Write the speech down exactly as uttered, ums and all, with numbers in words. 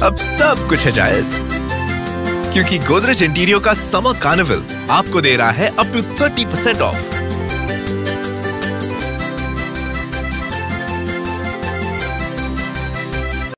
अब सब कुछ है जायज, क्योंकि गोदरेज इंटीरियो का समर कार्निवल आपको दे रहा है up to thirty percent of